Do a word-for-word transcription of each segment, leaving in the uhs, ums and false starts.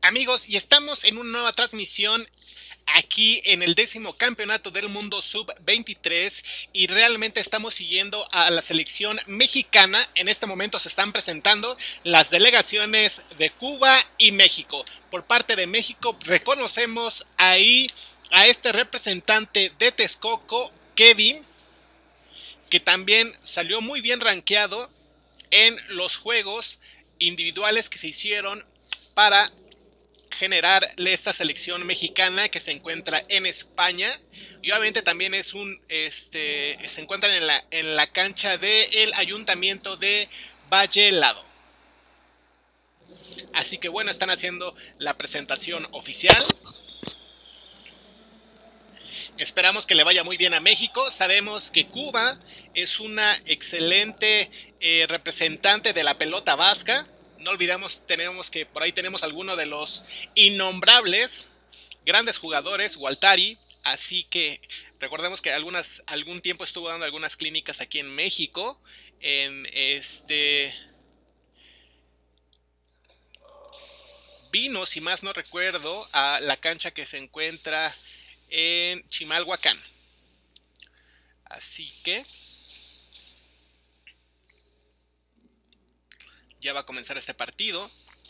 Amigos, y estamos en una nueva transmisión aquí en el décimo campeonato del mundo sub veintitrés y realmente estamos siguiendo a la selección mexicana. En este momento se están presentando las delegaciones de Cuba y México. Por parte de México reconocemos ahí a este representante de Texcoco, Kevin, que también salió muy bien rankeado en los juegos individuales que se hicieron para generarle esta selección mexicana que se encuentra en España y obviamente también es un este se encuentran en la, en la cancha del ayuntamiento de Valle Lado. Así que bueno, están haciendo la presentación oficial. Esperamos que le vaya muy bien a México. Sabemos que Cuba es una excelente eh, representante de la pelota vasca. No olvidemos, tenemos que por ahí tenemos alguno de los innombrables grandes jugadores, Gualtari. Así que recordemos que algunas, algún tiempo estuvo dando algunas clínicas aquí en México. En este. Vino, si más no recuerdo, a la cancha que se encuentra en Chimalhuacán. Así que ya va a comenzar este partido.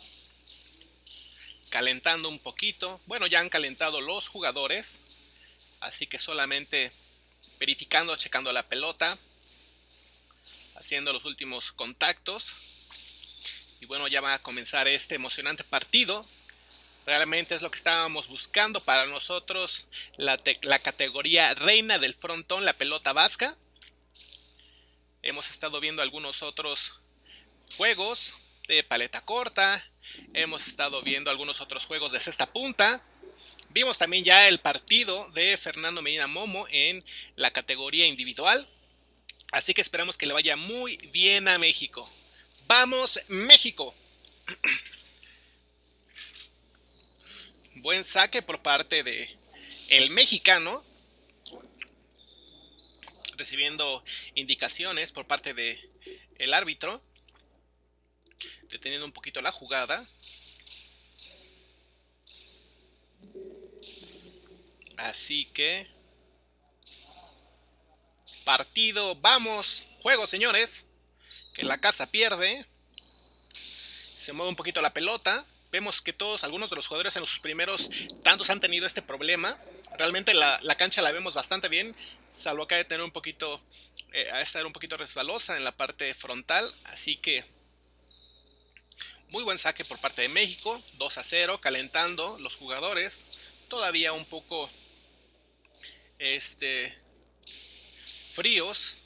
Calentando un poquito. Bueno, ya han calentado los jugadores. Así que solamente verificando, checando la pelota. Haciendo los últimos contactos. Y bueno, ya va a comenzar este emocionante partido. Realmente es lo que estábamos buscando para nosotros. La, la categoría reina del frontón, la pelota vasca. Hemos estado viendo algunos otros juegos de paleta corta. Hemos estado viendo algunos otros juegos de cesta punta. Vimos también ya el partido de Fernando Medina Momo en la categoría individual. Así que esperamos que le vaya muy bien a México. ¡Vamos, México! Buen saque por parte de el mexicano. Recibiendo indicaciones por parte de el árbitro. Deteniendo un poquito la jugada. Así que partido, vamos, juego señores. Que la casa pierde. Se mueve un poquito la pelota. Vemos que todos, algunos de los jugadores en sus primeros tantos han tenido este problema. Realmente la, la cancha la vemos bastante bien, salvo que ha de tener un poquito, eh, a estar un poquito resbalosa en la parte frontal. Así que muy buen saque por parte de México, dos a cero, calentando los jugadores. Todavía un poco este, fríos.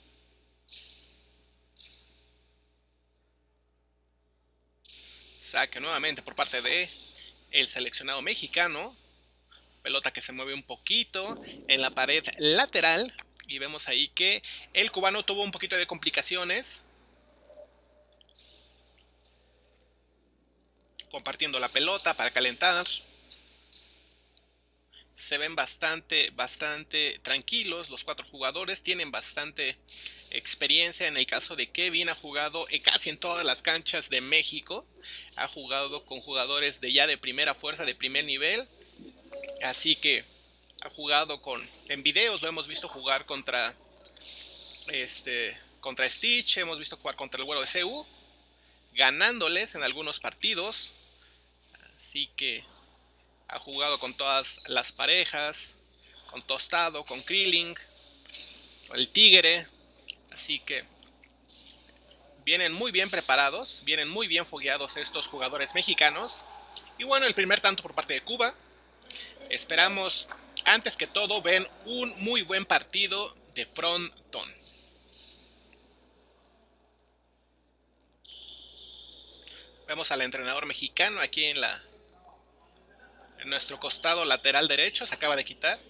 Saque nuevamente por parte de el seleccionado mexicano. Pelota que se mueve un poquito en la pared lateral. Y vemos ahí que el cubano tuvo un poquito de complicaciones. Compartiendo la pelota para calentar. Se ven bastante, bastante tranquilos los cuatro jugadores. Tienen bastante experiencia. En el caso de Kevin, ha jugado casi en todas las canchas de México. Ha jugado con jugadores de ya de primera fuerza, de primer nivel. Así que ha jugado con, en videos lo hemos visto jugar contra este, contra Stitch, hemos visto jugar contra el güero de C U, ganándoles en algunos partidos. Así que ha jugado con todas las parejas, con Tostado, con Krillin, el Tigre. Así que vienen muy bien preparados, vienen muy bien fogueados estos jugadores mexicanos. Y bueno, el primer tanto por parte de Cuba. Esperamos, antes que todo, ven un muy buen partido de frontón. Vemos al entrenador mexicano aquí en la en nuestro costado lateral derecho. Se acaba de quitar.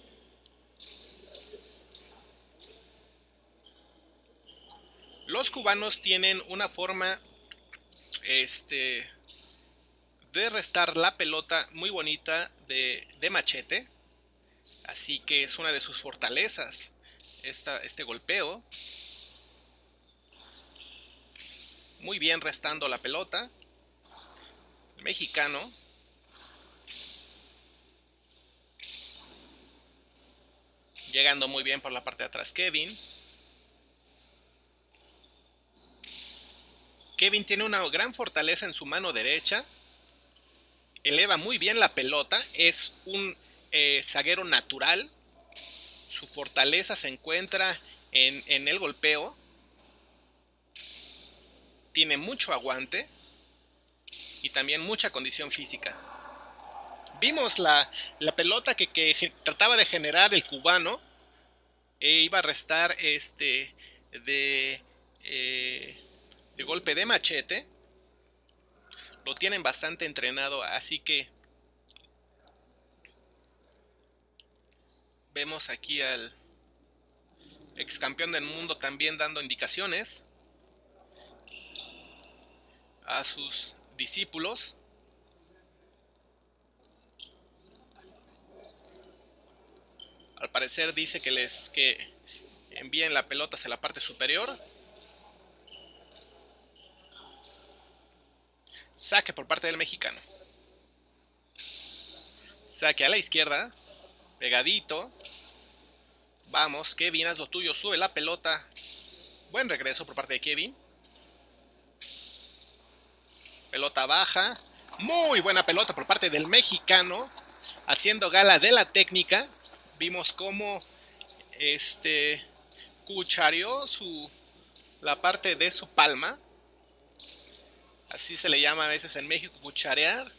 Los cubanos tienen una forma este, de restar la pelota muy bonita de, de machete. Así que es una de sus fortalezas esta, este golpeo. Muy bien restando la pelota. El mexicano. Llegando muy bien por la parte de atrás Kevin. Kevin tiene una gran fortaleza en su mano derecha. Eleva muy bien la pelota. Es un eh, zaguero natural. Su fortaleza se encuentra en, en el golpeo. Tiene mucho aguante y también mucha condición física. Vimos la, la pelota que, que trataba de generar el cubano. E iba a restar este de, eh, de golpe de machete. Lo tienen bastante entrenado, así que vemos aquí al ex campeón del mundo también dando indicaciones a sus discípulos. Al parecer dice que les que envíen la pelota hacia la parte superior. Saque por parte del mexicano. Saque a la izquierda. Pegadito. Vamos, Kevin, haz lo tuyo. Sube la pelota. Buen regreso por parte de Kevin. Pelota baja. Muy buena pelota por parte del mexicano. Haciendo gala de la técnica. Vimos cómo este cuchareó su, la parte de su palma. Así se le llama a veces en México, cucharear.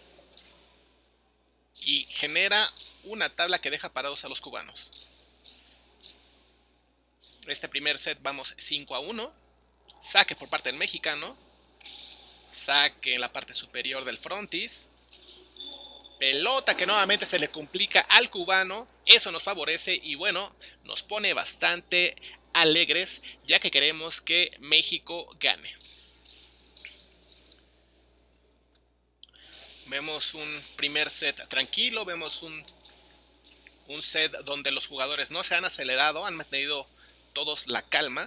Y genera una tabla que deja parados a los cubanos. Este primer set vamos cinco a uno. Saque por parte del mexicano. Saque en la parte superior del frontis. Pelota que nuevamente se le complica al cubano. Eso nos favorece y bueno, nos pone bastante alegres, ya que queremos que México gane. Vemos un primer set tranquilo, vemos un, un set donde los jugadores no se han acelerado, han mantenido todos la calma.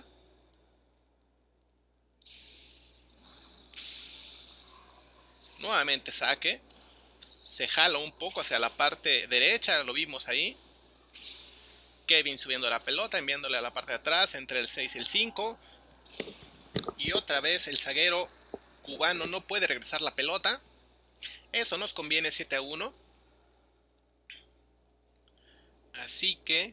Nuevamente saque. Se jala un poco hacia la parte derecha, lo vimos ahí. Kevin subiendo la pelota, enviándole a la parte de atrás, entre el seis y el cinco. Y otra vez el zaguero cubano no puede regresar la pelota. Eso nos conviene siete a uno. Así que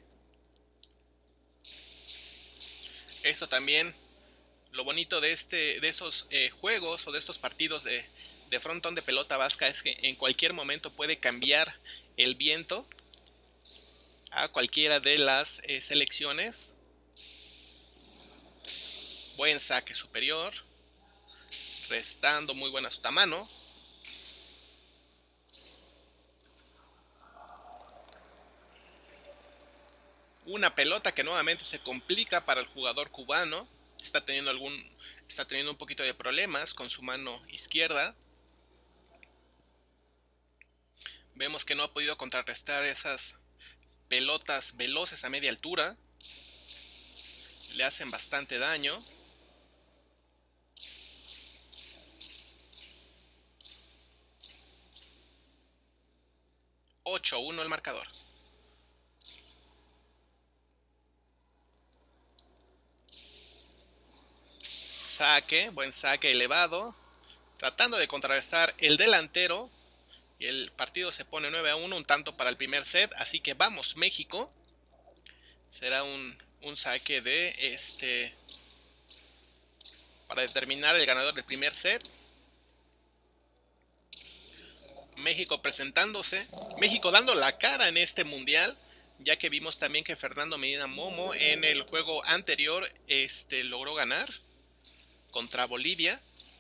esto también, lo bonito de, este, de esos eh, juegos o de estos partidos de, de frontón de pelota vasca es que en cualquier momento puede cambiar el viento a cualquiera de las eh, selecciones. Buen saque superior, restando muy buena su mano. Una pelota que nuevamente se complica para el jugador cubano. Está teniendo algún, está teniendo un poquito de problemas con su mano izquierda. Vemos que no ha podido contrarrestar esas pelotas veloces a media altura. Le hacen bastante daño. ocho a uno el marcador. Saque, buen saque elevado. Tratando de contrarrestar el delantero. Y el partido se pone nueve a uno, un tanto para el primer set. Así que vamos México. Será un, un saque de este para determinar el ganador del primer set. México presentándose, México dando la cara en este mundial, ya que vimos también que Fernando Medina Momo en el juego anterior este, logró ganar contra Bolivia,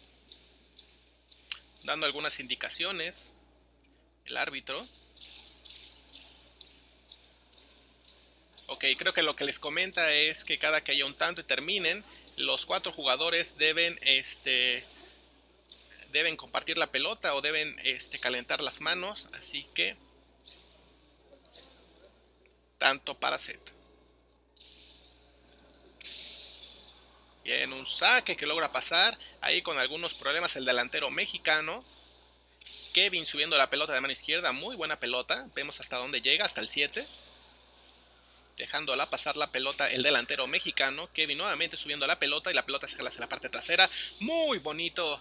dando algunas indicaciones el árbitro. Ok, creo que lo que les comenta es que cada que haya un tanto y terminen, los cuatro jugadores deben este, deben compartir la pelota o deben este, calentar las manos, así que tanto para set. Bien, un saque que logra pasar, ahí con algunos problemas el delantero mexicano. Kevin subiendo la pelota de mano izquierda, muy buena pelota, vemos hasta dónde llega, hasta el siete. dejándola pasar la pelota el delantero mexicano. Kevin nuevamente subiendo la pelota y la pelota se jala hacia la parte trasera. Muy bonito.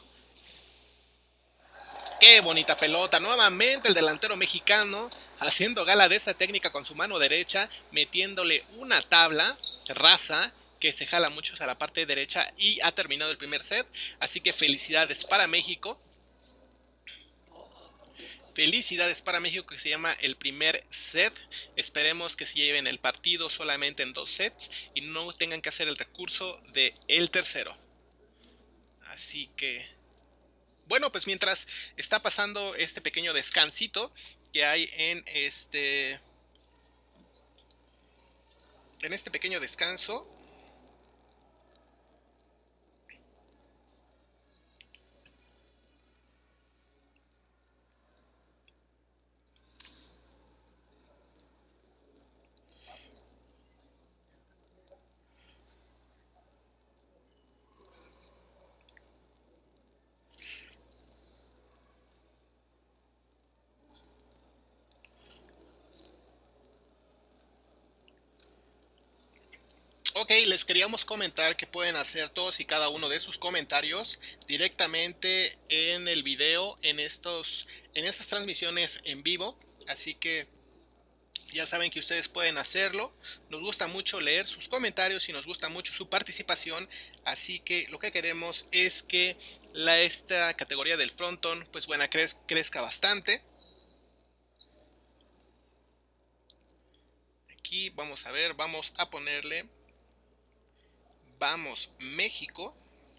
Qué bonita pelota. Nuevamente el delantero mexicano haciendo gala de esa técnica con su mano derecha, metiéndole una tabla rasa que se jala mucho a la parte derecha y ha terminado el primer set. Así que felicidades para México. Felicidades para México, que se llama el primer set. Esperemos que se lleven el partido solamente en dos sets y no tengan que hacer el recurso de el tercero. Así que, bueno, pues mientras está pasando este pequeño descansito que hay en este en este pequeño descanso, ok, les queríamos comentar que pueden hacer todos y cada uno de sus comentarios directamente en el video, en estos, en estas transmisiones en vivo. Así que ya saben que ustedes pueden hacerlo. Nos gusta mucho leer sus comentarios y nos gusta mucho su participación. Así que lo que queremos es que la, esta categoría del fronton, pues bueno, crez, crezca bastante. Aquí vamos a ver, vamos a ponerle Vamos México.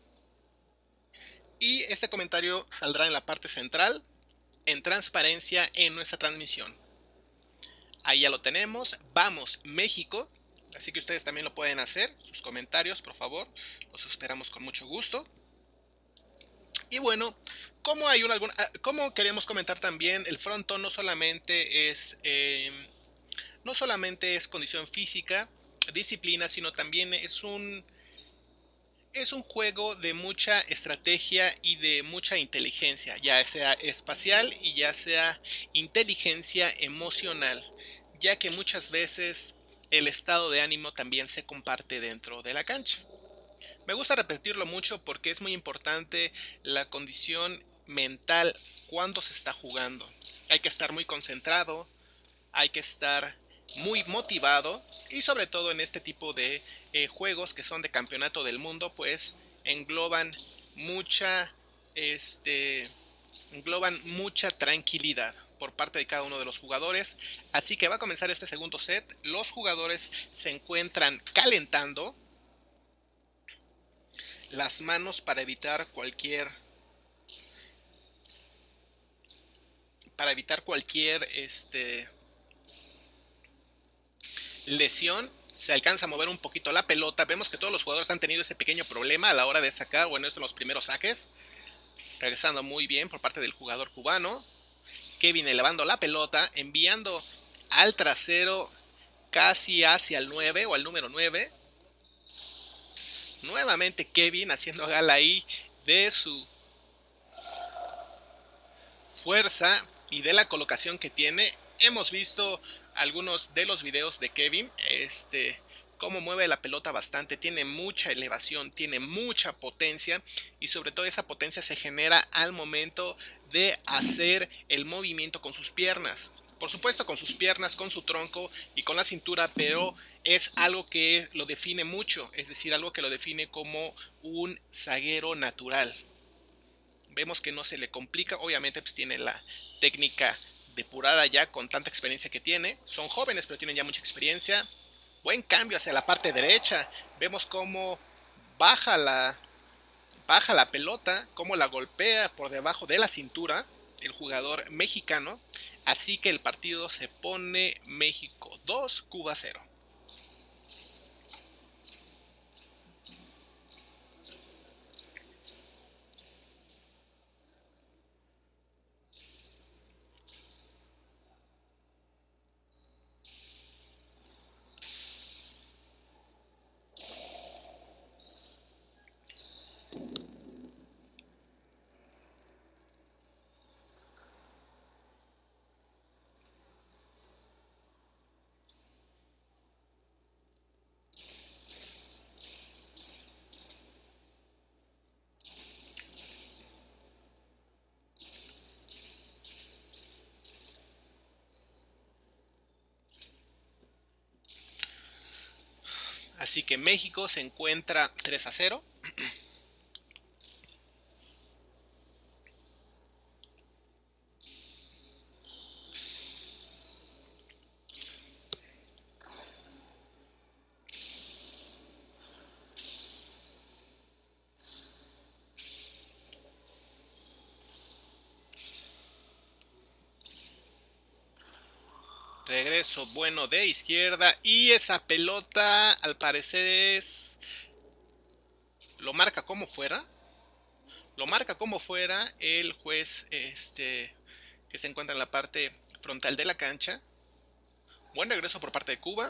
Y este comentario saldrá en la parte central, en transparencia en nuestra transmisión. Ahí ya lo tenemos, Vamos México. Así que ustedes también lo pueden hacer, sus comentarios, por favor, los esperamos con mucho gusto. Y bueno, como hay una, alguna, como queremos comentar también, el fronton no solamente es eh, no solamente es condición física, disciplina, sino también es un es un juego de mucha estrategia y de mucha inteligencia, ya sea espacial y ya sea inteligencia emocional, ya que muchas veces el estado de ánimo también se comparte dentro de la cancha. Me gusta repetirlo mucho porque es muy importante la condición mental cuando se está jugando. Hay que estar muy concentrado, hay que estar muy motivado y sobre todo en este tipo de eh, juegos que son de campeonato del mundo, pues engloban mucha este engloban mucha tranquilidad por parte de cada uno de los jugadores. Así que va a comenzar este segundo set. Los jugadores se encuentran calentando las manos para evitar cualquier para evitar cualquier este lesión. Se alcanza a mover un poquito la pelota. Vemos que todos los jugadores han tenido ese pequeño problema a la hora de sacar. Bueno, esto en los primeros saques. Regresando muy bien por parte del jugador cubano. Kevin elevando la pelota, enviando al trasero casi hacia el nueve o al número nueve. Nuevamente Kevin haciendo gala ahí de su fuerza y de la colocación que tiene. Hemos visto algunos de los videos de Kevin, este, cómo mueve la pelota bastante, tiene mucha elevación, tiene mucha potencia y sobre todo esa potencia se genera al momento de hacer el movimiento con sus piernas. Por supuesto con sus piernas, con su tronco y con la cintura, pero es algo que lo define mucho, es decir, algo que lo define como un zaguero natural. Vemos que no se le complica, obviamente pues tiene la técnica depurada ya con tanta experiencia que tiene. Son jóvenes pero tienen ya mucha experiencia. Buen cambio hacia la parte derecha. Vemos cómo baja la, baja la pelota, cómo la golpea por debajo de la cintura el jugador mexicano. Así que el partido se pone México dos, Cuba cero. Así que México se encuentra tres a cero. Regreso bueno de izquierda. Y esa pelota al parecer es... Lo marca como fuera. Lo marca como fuera el juez este, que se encuentra en la parte frontal de la cancha. Buen regreso por parte de Cuba.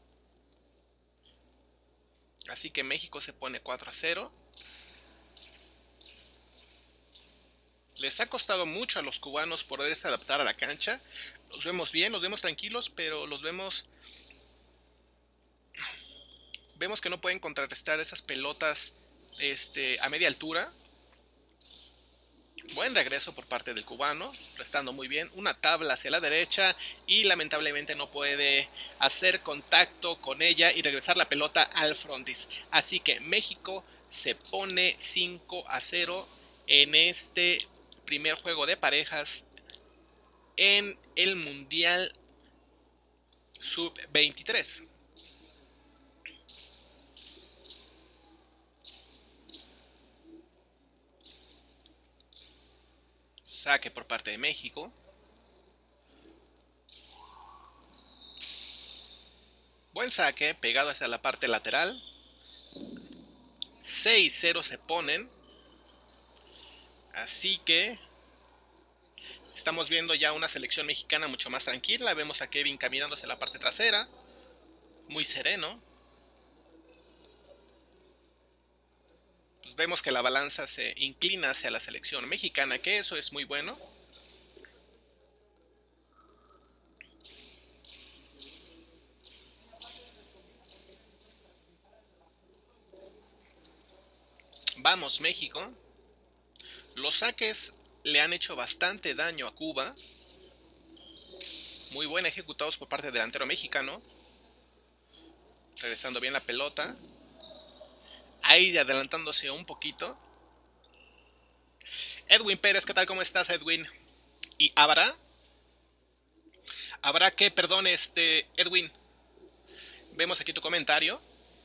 Así que México se pone cuatro a cero. Les ha costado mucho a los cubanos poderse adaptar a la cancha. Los vemos bien, los vemos tranquilos, pero los vemos... Vemos que no pueden contrarrestar esas pelotas este, a media altura. Buen regreso por parte del cubano, restando muy bien. Una tabla hacia la derecha y lamentablemente no puede hacer contacto con ella y regresar la pelota al frontis. Así que México se pone cinco a cero en este primer juego de parejas en el Mundial sub veintitrés. Saque por parte de México. Buen saque, pegado hacia la parte lateral. seis cero se ponen. Así que estamos viendo ya una selección mexicana mucho más tranquila. Vemos a Kevin caminando hacia la parte trasera. Muy sereno. Pues vemos que la balanza se inclina hacia la selección mexicana, que eso es muy bueno. Vamos, México. Los saques le han hecho bastante daño a Cuba. Muy bien ejecutados por parte del delantero mexicano. Regresando bien la pelota. Ahí adelantándose un poquito. Edwin Pérez, ¿qué tal? ¿Cómo estás, Edwin? ¿Y habrá? ¿Habrá que, perdón, este, Edwin? Vemos aquí tu comentario.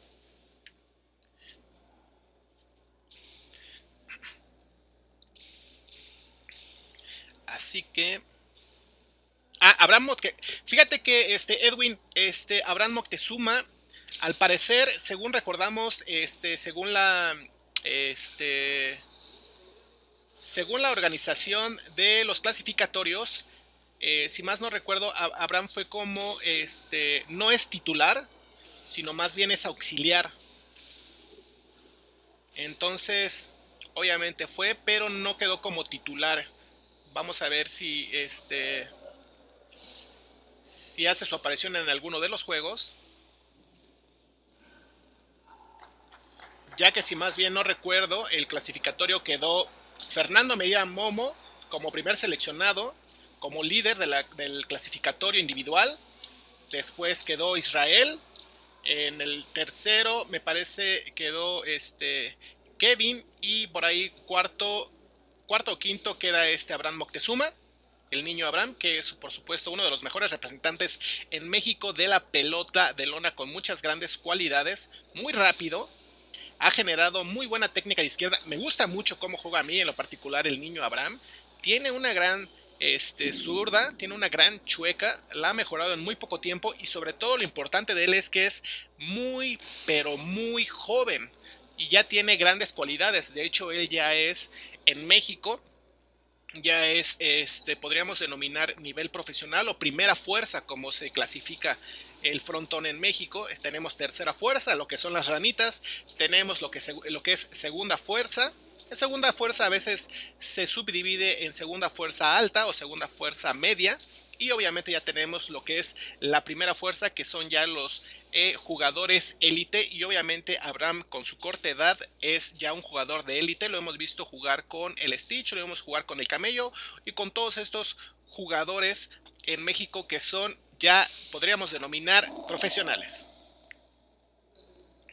Así que... Ah, Abraham Moctezuma. Fíjate que este Edwin, este Abraham Moctezuma, al parecer, según recordamos, este, según la, este, según la organización de los clasificatorios, eh, si más no recuerdo, Abraham fue como, este, no es titular, sino más bien es auxiliar. Entonces, obviamente fue, pero no quedó como titular. Vamos a ver si, este, si hace su aparición en alguno de los juegos. Ya que si más bien no recuerdo, el clasificatorio quedó Fernando Medina Momo como primer seleccionado, como líder de la, del clasificatorio individual. Después quedó Israel. En el tercero me parece quedó este Kevin. Y por ahí cuarto, cuarto o quinto queda este Abraham Moctezuma, el niño Abraham, que es por supuesto uno de los mejores representantes en México de la pelota de lona, con muchas grandes cualidades, muy rápido, ha generado muy buena técnica de izquierda. Me gusta mucho cómo juega a mí en lo particular el niño Abraham. Tiene una gran este, zurda, tiene una gran chueca, la ha mejorado en muy poco tiempo y sobre todo lo importante de él es que es muy, pero muy joven y ya tiene grandes cualidades. De hecho, él ya es en México, ya es, este, podríamos denominar nivel profesional o primera fuerza, como se clasifica el frontón en México. Tenemos tercera fuerza, lo que son las ranitas. Tenemos lo que, lo que es segunda fuerza. En segunda fuerza a veces se subdivide en segunda fuerza alta o segunda fuerza media. Y obviamente ya tenemos lo que es la primera fuerza, que son ya los eh, jugadores élite. Y obviamente Abraham, con su corta edad, es ya un jugador de élite. Lo hemos visto jugar con el Stitch, lo hemos jugar con el Camello y con todos estos jugadores en México que son ya, podríamos denominar, profesionales.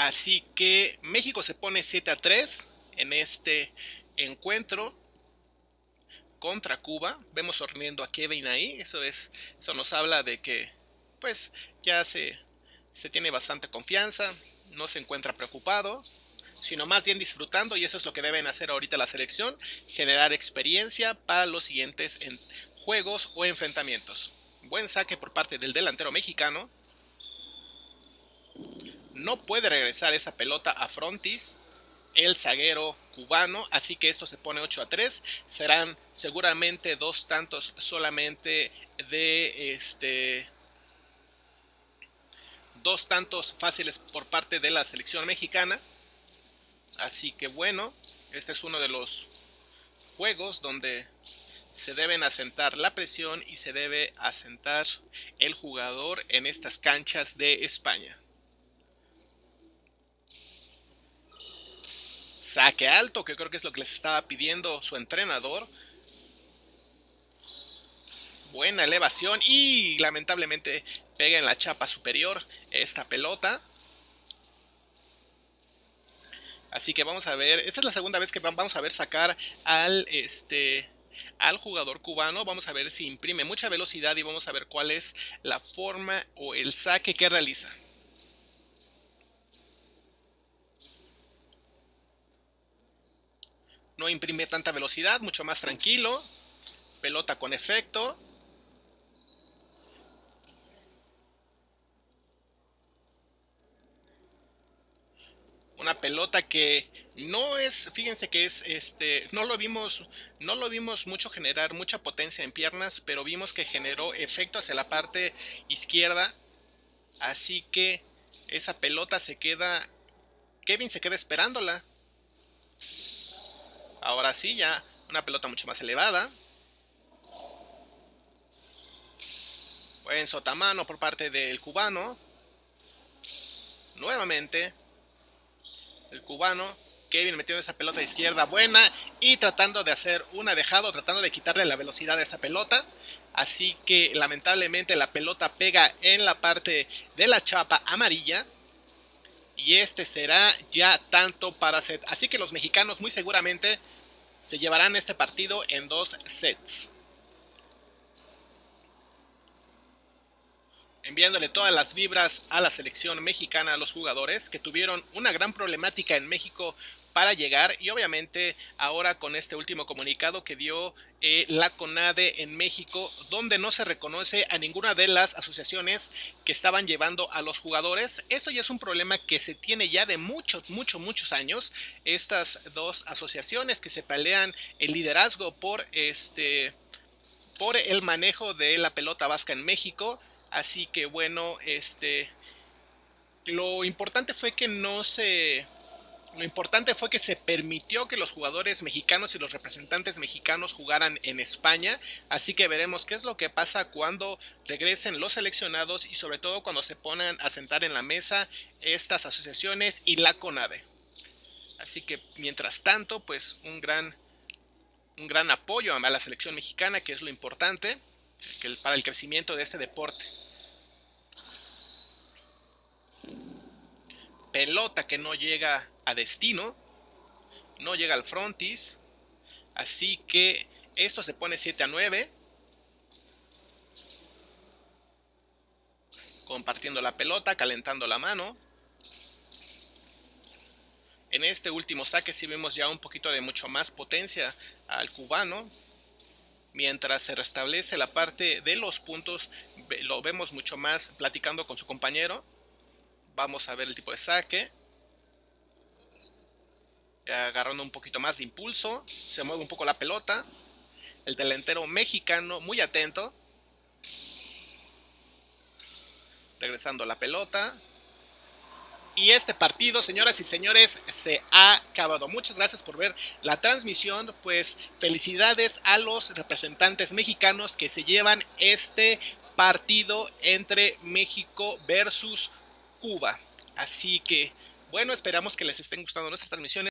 Así que México se pone siete a tres en este encuentro contra Cuba. Vemos sonriendo a Kevin ahí. Eso es, eso nos habla de que pues ya se, se tiene bastante confianza, no se encuentra preocupado, sino más bien disfrutando, y eso es lo que deben hacer ahorita la selección, generar experiencia para los siguientes en juegos o enfrentamientos. Buen saque por parte del delantero mexicano. No puede regresar esa pelota a Frontis, el zaguero cubano, así que esto se pone ocho a tres. Serán seguramente dos tantos solamente de este dos tantos fáciles por parte de la selección mexicana. Así que bueno, este es uno de los juegos donde se deben asentar la presión y se debe asentar el jugador en estas canchas de España. Saque alto, que creo que es lo que les estaba pidiendo su entrenador. Buena elevación y lamentablemente pega en la chapa superior esta pelota. Así que vamos a ver, esta es la segunda vez que vamos a ver sacar al, este, al jugador cubano. Vamos a ver si imprime mucha velocidad y vamos a ver cuál es la forma o el saque que realiza. No imprime tanta velocidad, mucho más tranquilo. Pelota con efecto. Una pelota que no es, fíjense que es, este, no lo vimos, no lo vimos mucho generar mucha potencia en piernas, pero vimos que generó efecto hacia la parte izquierda. Así que esa pelota se queda, Kevin se queda esperándola. Ahora sí, ya una pelota mucho más elevada. Buen sotamano por parte del cubano. Nuevamente el cubano, Kevin metiendo esa pelota de izquierda buena y tratando de hacer una dejada, tratando de quitarle la velocidad a esa pelota. Así que lamentablemente la pelota pega en la parte de la chapa amarilla. Y este será ya tanto para set. Así que los mexicanos muy seguramente se llevarán este partido en dos sets. Enviándole todas las vibras a la selección mexicana, a los jugadores que tuvieron una gran problemática en México para llegar, y obviamente ahora con este último comunicado que dio eh, la CONADE en México, donde no se reconoce a ninguna de las asociaciones que estaban llevando a los jugadores. Esto ya es un problema que se tiene ya de muchos, muchos, muchos años. Estas dos asociaciones que se pelean el liderazgo por este por el manejo de la pelota vasca en México. Así que bueno, este lo importante fue que no se lo importante fue que se permitió que los jugadores mexicanos y los representantes mexicanos jugaran en España. Así que veremos qué es lo que pasa cuando regresen los seleccionados y sobre todo cuando se pongan a sentar en la mesa estas asociaciones y la CONADE. Así que mientras tanto, pues un gran un gran apoyo a la selección mexicana, que es lo importante para el crecimiento de este deporte. Pelota que no llega a destino, no llega al frontis, así que esto se pone siete a nueve. Compartiendo la pelota, calentando la mano. En este último saque sí vemos ya un poquito de mucho más potencia al cubano. Mientras se restablece la parte de los puntos, lo vemos mucho más platicando con su compañero. Vamos a ver el tipo de saque. Agarrando un poquito más de impulso. Se mueve un poco la pelota. El delantero mexicano muy atento. Regresando la pelota. Y este partido, señoras y señores, se ha acabado. Muchas gracias por ver la transmisión. Pues felicidades a los representantes mexicanos que se llevan este partido entre México versus Cuba. Así que, bueno, esperamos que les estén gustando nuestras transmisiones.